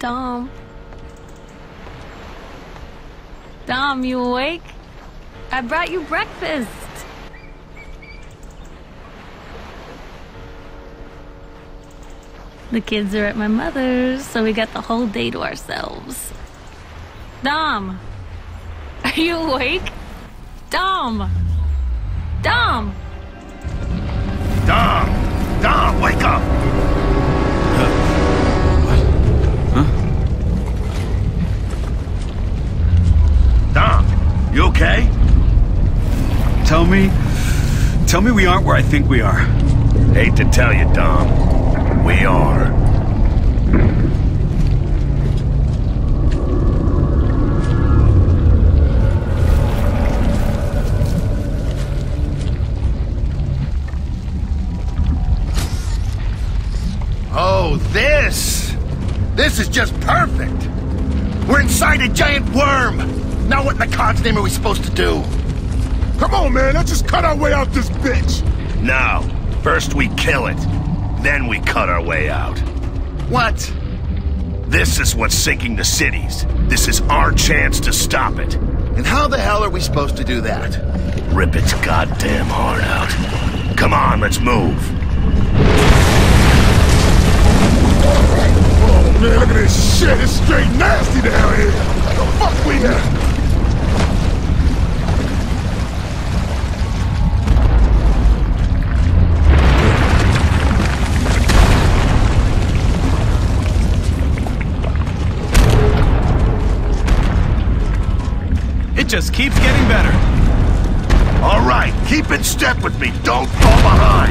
Dom. Dom, you awake? I brought you breakfast. The kids are at my mother's, so we got the whole day to ourselves. Dom! Are you awake? Dom! Dom! Dom! Dom, wake up! What? Huh? Dom, you okay? Tell me we aren't where I think we are. Hate to tell you, Dom. We are. Oh, this is just perfect. We're inside a giant worm. Now what in the God's name are we supposed to do? Come on, man, let's just cut our way out this bitch. No. First we kill it. Then we cut our way out. What? This is what's sinking the cities. This is our chance to stop it. And how the hell are we supposed to do that? Rip its goddamn heart out. Come on, let's move. Oh, man, look at this shit. It's straight nasty down here. The fuck we at? It just keeps getting better. All right, keep in step with me. Don't fall behind.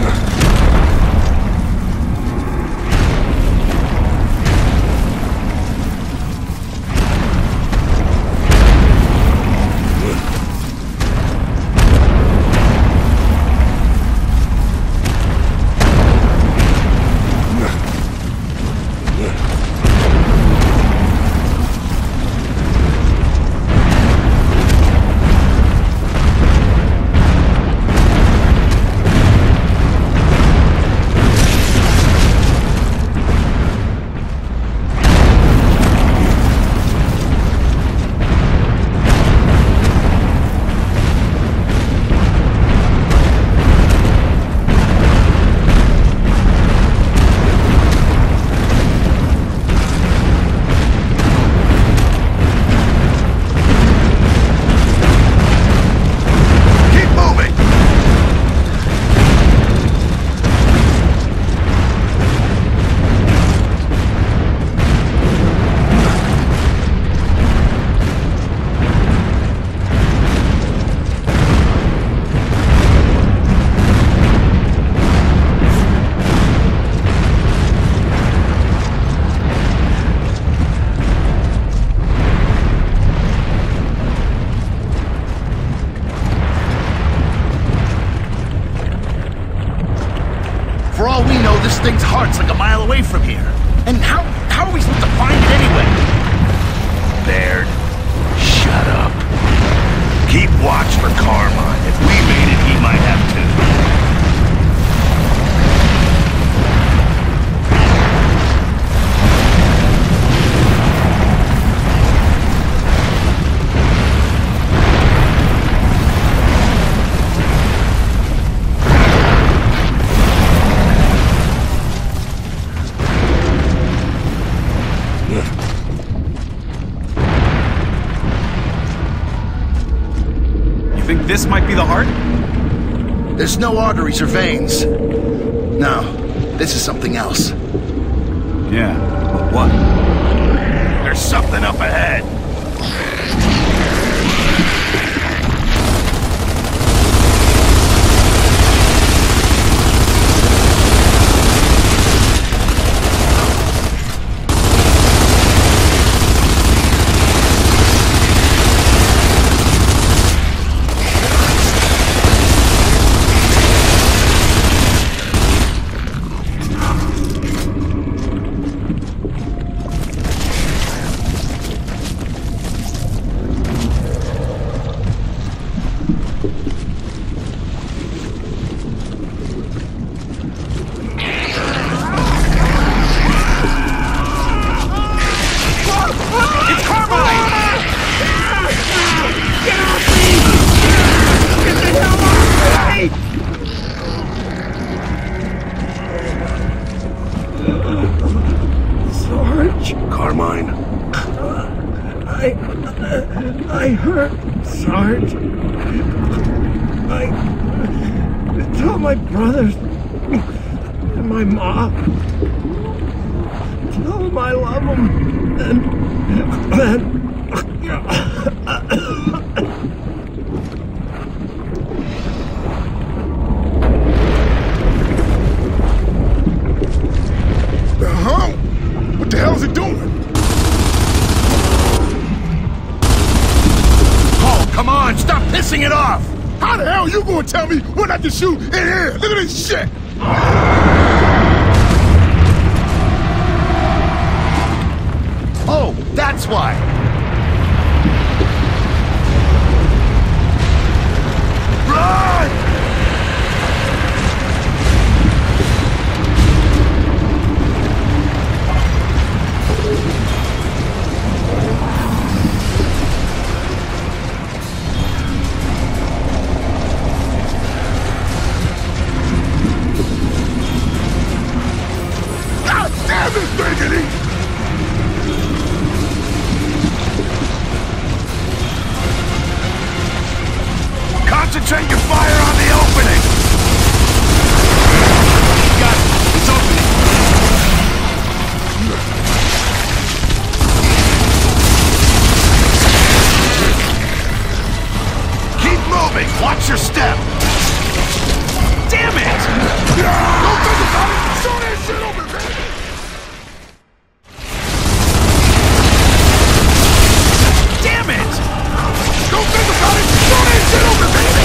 For all we know, this thing's heart's like a mile away from here. And how are we supposed to find it anyway? Baird, shut up. Keep watch for Carmine. If we made it, he might have to. This might be the heart? There's no arteries or veins. No, this is something else. Yeah, but what? There's something up ahead. I hurt, Sarge. Tell my brothers and my mom. Tell them I love them. And Huh? What the hell is it doing? Oh, come on, stop pissing it off! How the hell you gonna tell me when not to shoot in here? Look at this shit! Oh, that's why. Run! God damn it, Biggity! Concentrate your fire on the opening! Got it. It's opening. Keep moving. Watch your step. Damn it! Don't think about it! Show that shit open, baby! Damn it! Don't think about it! Show that shit open, baby!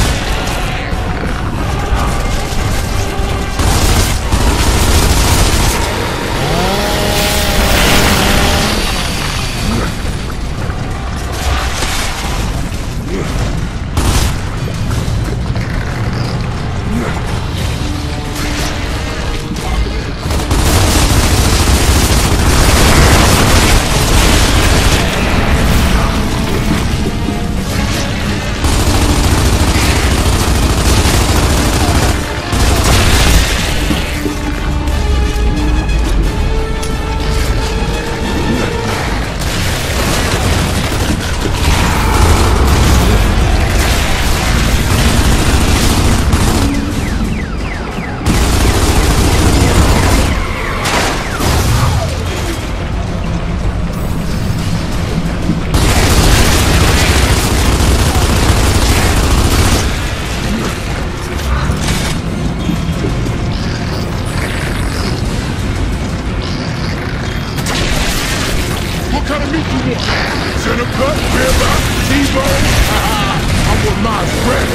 Center cut, ribeye, T-bone. I'm with my friend.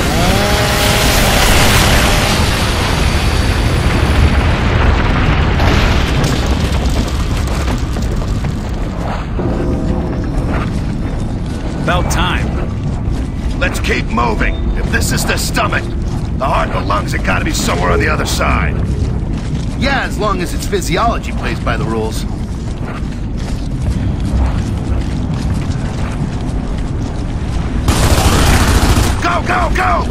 About time. Let's keep moving. If this is the stomach, the heart and the lungs have got to be somewhere on the other side. Yeah, as long as its physiology plays by the rules. Go, go, go!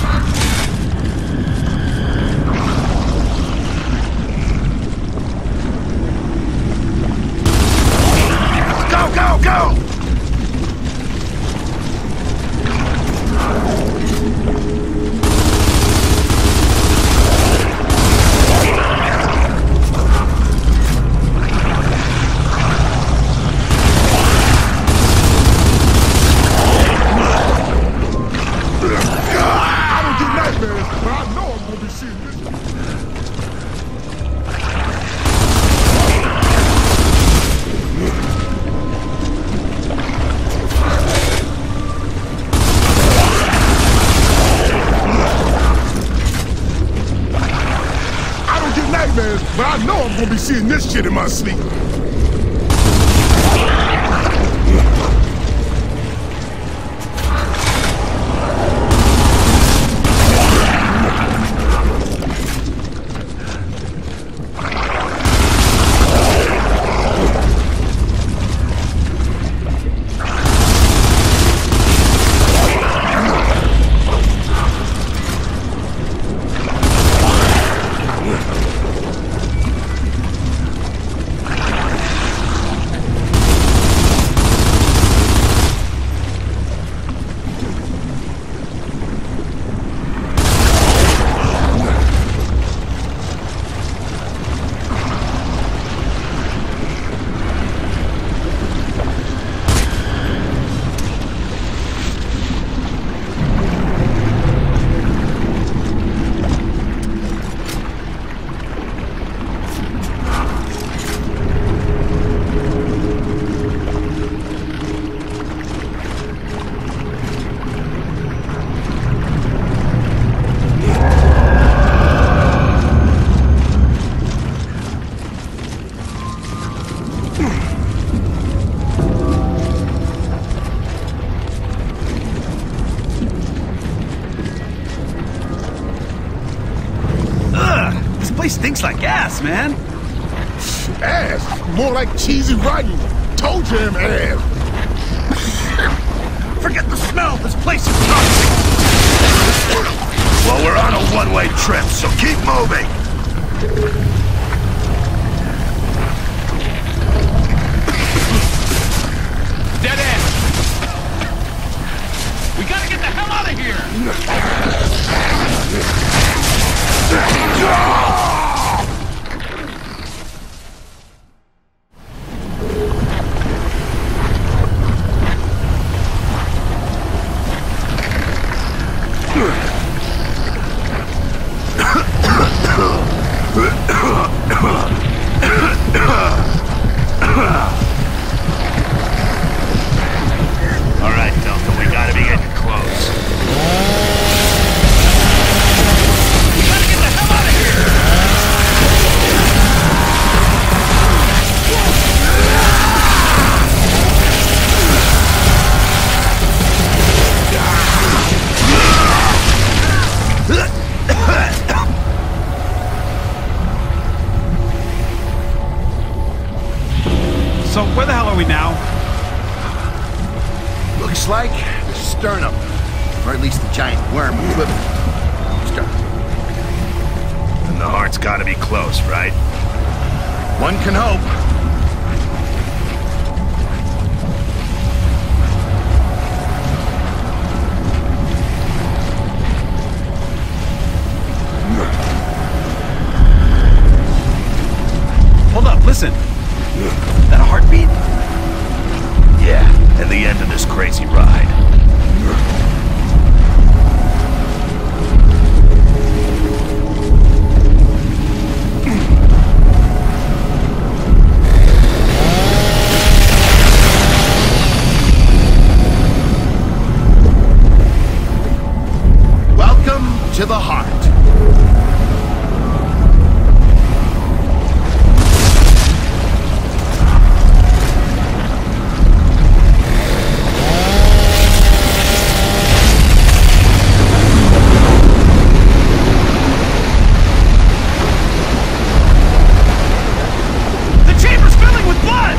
Go, go, go! But I know I'm gonna be seeing this shit in my sleep. Stinks like ass, man. Ass. More like cheesy rotten. Toe jam ass. Forget the smell. This place is toxic. Well, we're on a one-way trip, so keep moving. Dead end. We gotta get the hell out of here. All right, Delta, we gotta be getting close. We gotta get the hell out of here. So where the hell are we now? Looks like the sternum. Or at least the giant worm equivalent. Sternum. And the heart's gotta be close, right? One can hope. Hold up, listen. That a heartbeat? Yeah, and the end of this crazy ride. Welcome to the heart. The chamber's filling with blood.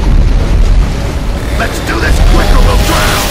Let's do this quick or we'll drown!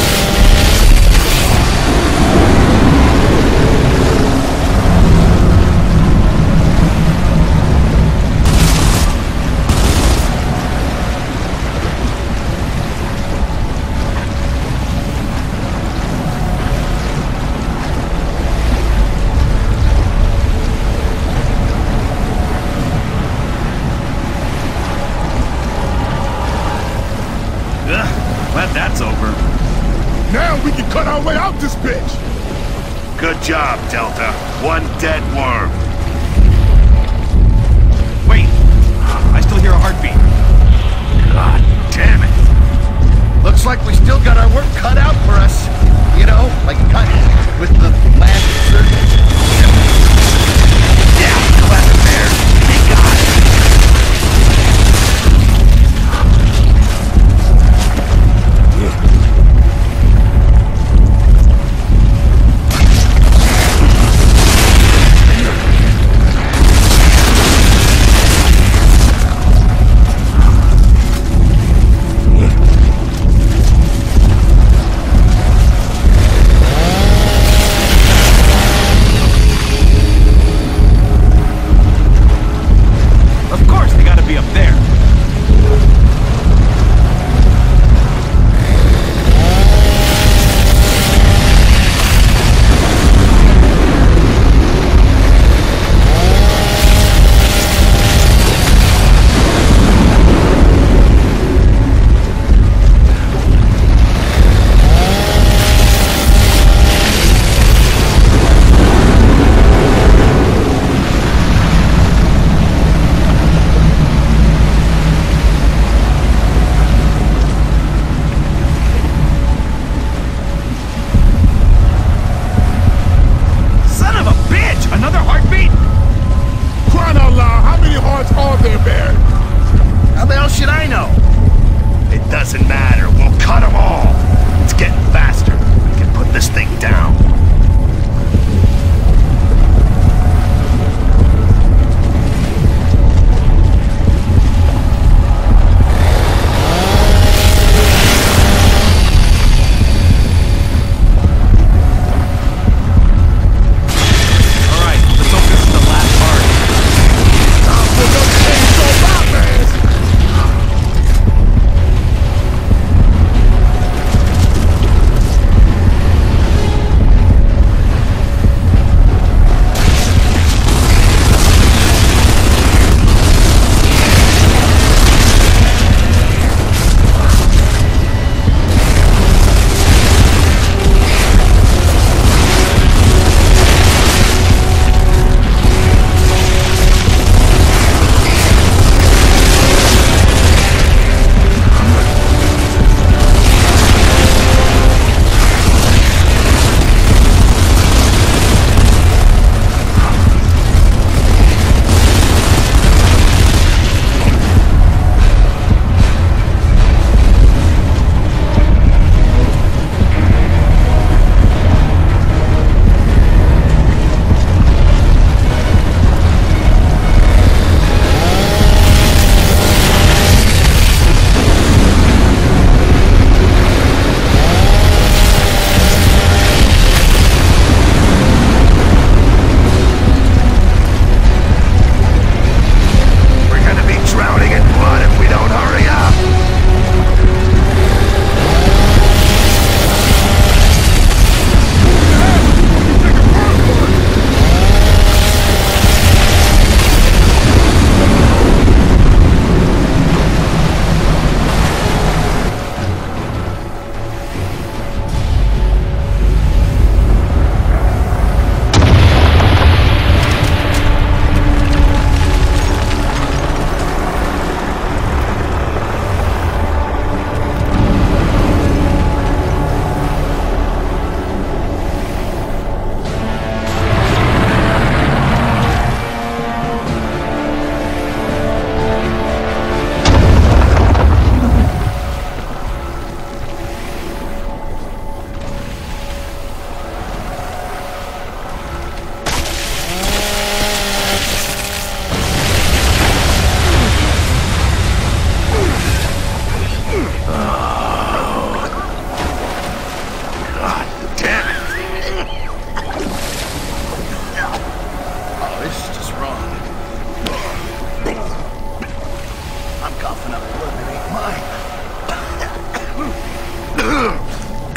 Glad that's over. Now we can cut our way out this bitch. Good job, Delta. One dead worm. Wait, I still hear a heartbeat. God damn it. Looks like we still got our work cut out for us. You know, like cut with the last surgeon. Yeah, clever there. He got it.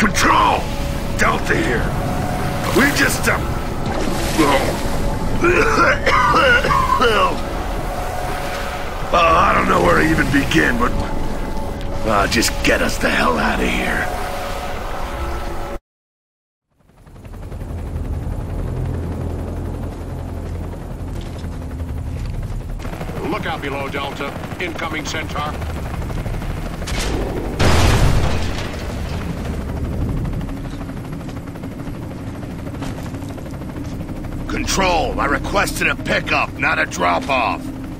Control! Delta here. We just, I don't know where to even begin, but... just get us the hell out of here. Look out below, Delta. Incoming Centaur. Control, I requested a pickup, not a drop-off.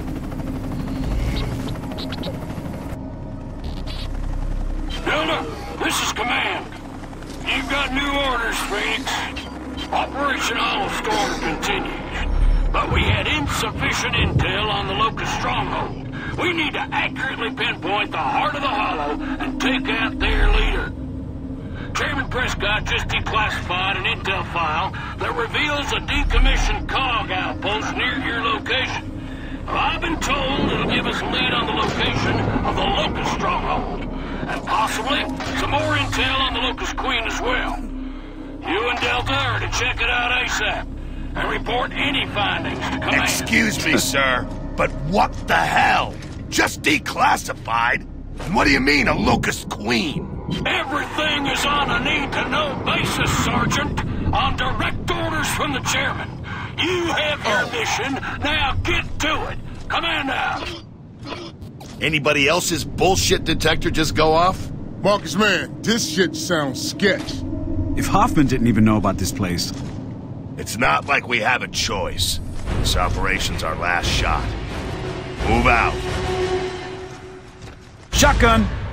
Delta, this is Command. You've got new orders, Phoenix. Operation Hollow Storm continues. But we had insufficient intel on the Locust stronghold. We need to accurately pinpoint the heart of the Hollow and take out their leader. Chairman Prescott just declassified an intel file that reveals a decommissioned COG outpost near your location. Well, I've been told it'll give us a lead on the location of the Locust stronghold. And possibly some more intel on the Locust Queen as well. You and Delta are to check it out ASAP. And report any findings to Command. Excuse me, sir, but what the hell? Just declassified? And what do you mean, a Locust Queen? Everything is on a need-to-know basis, Sergeant. On direct orders from the chairman. You have your mission, now get to it. Command out. Anybody else's bullshit detector just go off? Marcus, man, this shit sounds sketch. If Hoffman didn't even know about this place... It's not like we have a choice. This operation's our last shot. Move out. Shotgun!